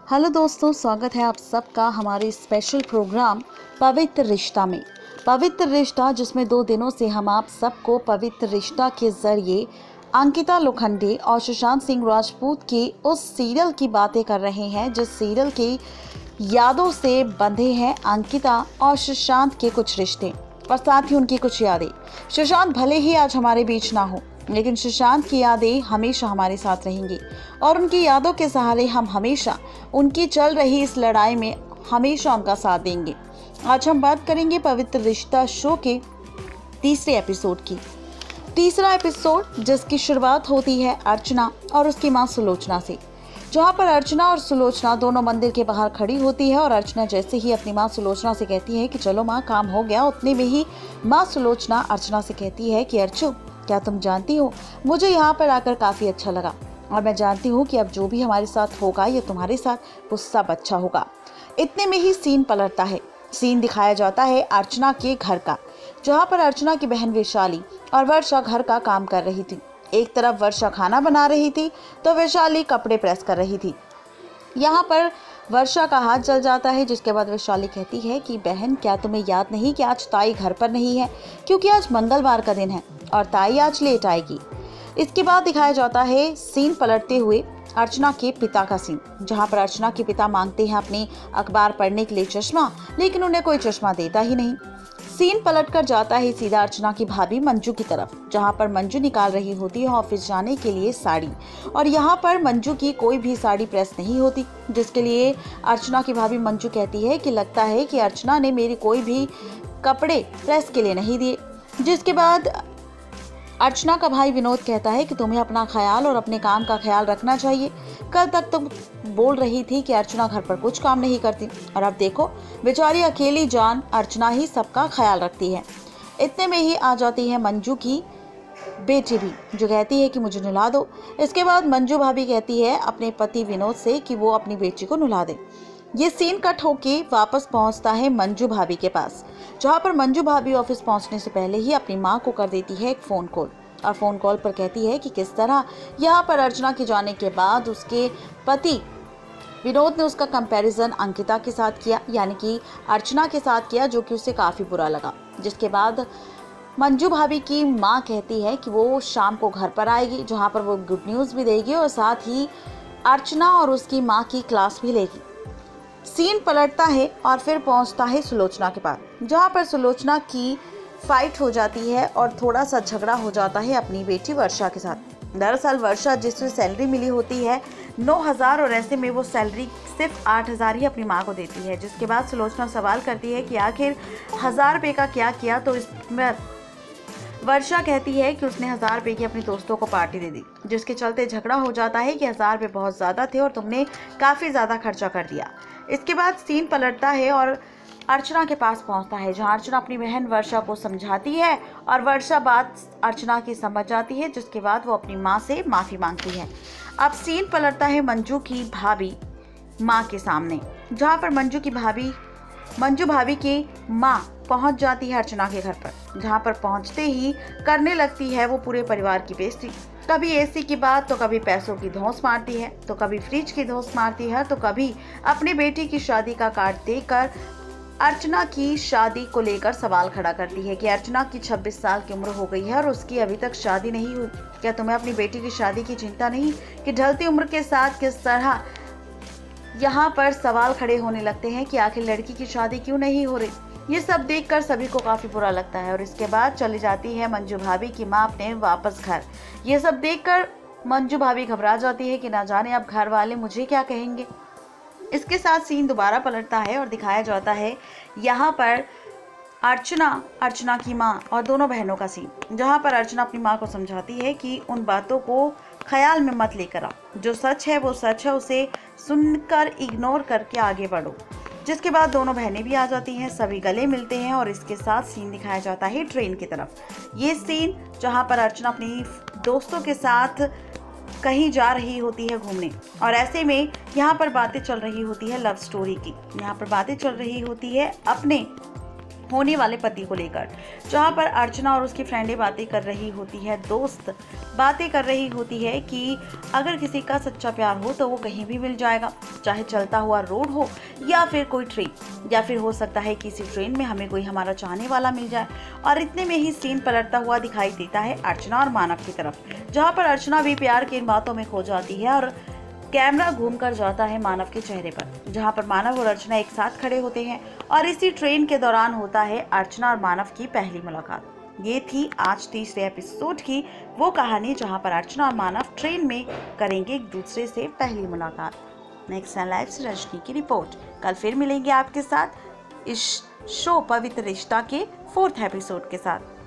Hello दोस्तों, स्वागत है आप सबका हमारे स्पेशल प्रोग्राम पवित्र रिश्ता में। पवित्र रिश्ता जिसमें 2 दिनों से हम आप सबको पवित्र रिश्ता के जरिए अंकिता लोखंडे और सुशांत सिंह राजपूत के उस सीरियल की बातें कर रहे हैं जिस सीरियल की यादों से बंधे हैं अंकिता और सुशांत के कुछ रिश्ते और साथ ही उनकी कुछ यादें। सुशांत भले ही आज हमारे बीच ना हो, लेकिन सुशांत की यादें हमेशा हमारे साथ रहेंगी और उनकी यादों के सहारे हम हमेशा उनकी चल रही इस लड़ाई में हमेशा उनका साथ देंगे। आज हम बात करेंगे पवित्र रिश्ता शो के तीसरे एपिसोड की। तीसरा एपिसोड जिसकी शुरुआत होती है अर्चना और उसकी मां सुलोचना से, जहां पर अर्चना और सुलोचना दोनों मंदिर के बाहर खड़ी होती है और अर्चना जैसे ही अपनी मां सुलोचना से कहती है कि चलो मां काम हो गया, उतने में ही मां सुलोचना अर्चना से कहती है कि अर्चु, क्या तुम जानती हो, मुझे यहाँ पर आकर काफ़ी अच्छा लगा और मैं जानती हूँ कि अब जो भी हमारे साथ होगा ये तुम्हारे साथ वो सब अच्छा होगा। इतने में ही सीन पलटता है। सीन दिखाया जाता है अर्चना के घर का, जहाँ पर अर्चना की बहन वैशाली और वर्षा घर का काम कर रही थी। एक तरफ वर्षा खाना बना रही थी तो वैशाली कपड़े प्रेस कर रही थी। यहाँ पर वर्षा का हाथ जल जाता है, जिसके बाद वैशाली कहती है कि बहन, क्या तुम्हें याद नहीं कि आज ताई घर पर नहीं है, क्योंकि आज मंगलवार का दिन है और ताई आज लेट आएगी। इसके बाद दिखाया जाता है सीन पलटते हुए अर्चना के पिता का सीन, जहाँ पर अर्चना के पिता मांगते हैं अपने अखबार पढ़ने के लिए चश्मा, लेकिन उन्हें कोई चश्मा देता ही नहीं। सीन पलट कर जाता है सीधा अर्चना की भाभी मंजू की तरफ, जहाँ पर मंजू निकाल रही होती है ऑफिस जाने के लिए साड़ी, और यहाँ पर मंजू की कोई भी साड़ी प्रेस नहीं होती, जिसके लिए अर्चना की भाभी मंजू कहती है कि लगता है कि अर्चना ने मेरी कोई भी कपड़े प्रेस के लिए नहीं दिए। जिसके बाद अर्चना का भाई विनोद कहता है कि तुम्हें अपना ख्याल और अपने काम का ख्याल रखना चाहिए। कल तक तुम बोल रही थी कि अर्चना घर पर कुछ काम नहीं करती और अब देखो बेचारी अकेली जान अर्चना ही सबका ख्याल रखती है। इतने में ही आ जाती है मंजू की बेटी भी, जो कहती है कि मुझे नहला दो। इसके बाद मंजू भाभी कहती है अपने पति विनोद से कि वो अपनी बेटी को नहला दे। ये सीन कट होके वापस पहुंचता है मंजू भाभी के पास, जहां पर मंजू भाभी ऑफिस पहुंचने से पहले ही अपनी मां को कर देती है एक फ़ोन कॉल और फ़ोन कॉल पर कहती है कि किस तरह यहां पर अर्चना के जाने के बाद उसके पति विनोद ने उसका कंपैरिजन अंकिता के साथ किया, यानी कि अर्चना के साथ किया, जो कि उसे काफ़ी बुरा लगा। जिसके बाद मंजू भाभी की माँ कहती है कि वो शाम को घर पर आएगी, जहाँ पर वो गुड न्यूज़ भी देगी और साथ ही अर्चना और उसकी माँ की क्लास भी लेगी। सीन पलटता है और फिर पहुंचता है सुलोचना के पास, जहां पर सुलोचना की फाइट हो जाती है और थोड़ा सा झगड़ा हो जाता है अपनी बेटी वर्षा के साथ। दरअसल वर्षा जिससे सैलरी मिली होती है 9,000 और ऐसे में वो सैलरी सिर्फ 8,000 ही अपनी माँ को देती है। जिसके बाद सुलोचना सवाल करती है कि आखिर 1,000 रुपये का क्या किया, तो इसमें वर्षा कहती है कि उसने 1,000 रुपये की अपने दोस्तों को पार्टी दे दी, जिसके चलते झगड़ा हो जाता है कि 1,000 रुपये बहुत ज़्यादा थे और तुमने काफ़ी ज़्यादा खर्चा कर दिया। इसके बाद सीन पलटता है और अर्चना के पास पहुंचता है, जहां अर्चना अपनी बहन वर्षा को समझाती है और वर्षा बात अर्चना की समझ जाती है। जिसके बाद वो अपनी माँ से माफ़ी मांगती है। अब सीन पलटता है मंजू की भाभी माँ के सामने, जहां पर मंजू भाभी की माँ पहुंच जाती है अर्चना के घर पर, जहां पर पहुंचते ही करने लगती है वो पूरे परिवार की बेइज्जती। कभी एसी की बात, तो कभी पैसों की धौंस मारती है, तो कभी फ्रिज की धौंस मारती है, तो कभी अपनी बेटी की शादी का कार्ड देकर अर्चना की शादी को लेकर सवाल खड़ा करती है कि अर्चना की 26 साल की उम्र हो गई है और उसकी अभी तक शादी नहीं हुई। क्या तुम्हें अपनी बेटी की शादी की चिंता नहीं कि ढलती उम्र के साथ किस तरह यहाँ पर सवाल खड़े होने लगते हैं कि आखिर लड़की की शादी क्यों नहीं हो रही। ये सब देखकर सभी को काफ़ी बुरा लगता है और इसके बाद चली जाती है मंजू भाभी की माँ अपने वापस घर। ये सब देखकर मंजू भाभी घबरा जाती है कि ना जाने अब घर वाले मुझे क्या कहेंगे। इसके साथ सीन दोबारा पलटता है और दिखाया जाता है यहाँ पर अर्चना की माँ और दोनों बहनों का सीन, जहाँ पर अर्चना अपनी माँ को समझाती है कि उन बातों को ख्याल में मत लेकर आ, जो सच है वो सच है, उसे सुनकर इग्नोर करके आगे बढ़ो। जिसके बाद दोनों बहनें भी आ जाती हैं, सभी गले मिलते हैं और इसके साथ सीन दिखाया जाता है ट्रेन की तरफ। ये सीन जहाँ पर अर्चना अपनी दोस्तों के साथ कहीं जा रही होती है घूमने और ऐसे में यहाँ पर बातें चल रही होती है लव स्टोरी की। यहाँ पर बातें चल रही होती है अपने होने वाले पति को लेकर, जहां पर अर्चना और उसकी फ्रेंडें बातें कर रही होती है, दोस्त बातें कर रही होती है कि अगर किसी का सच्चा प्यार हो तो वो कहीं भी मिल जाएगा, चाहे चलता हुआ रोड हो या फिर कोई ट्रेन, या फिर हो सकता है किसी ट्रेन में हमें कोई हमारा चाहने वाला मिल जाए। और इतने में ही सीन पलटता हुआ दिखाई देता है अर्चना और मानव की तरफ, जहाँ पर अर्चना भी प्यार की इन बातों में खो जाती है और कैमरा घूमकर जाता है मानव के चेहरे पर, जहां पर मानव और अर्चना एक साथ खड़े होते हैं और इसी ट्रेन के दौरान होता है अर्चना और मानव की पहली मुलाकात। ये थी आज तीसरे एपिसोड की वो कहानी, जहां पर अर्चना और मानव ट्रेन में करेंगे एक दूसरे से पहली मुलाकात। नेक्स्ट लाइव से रजनी की रिपोर्ट। कल फिर मिलेंगे आपके साथ इस शो पवित्र रिश्ता के 4th एपिसोड के साथ।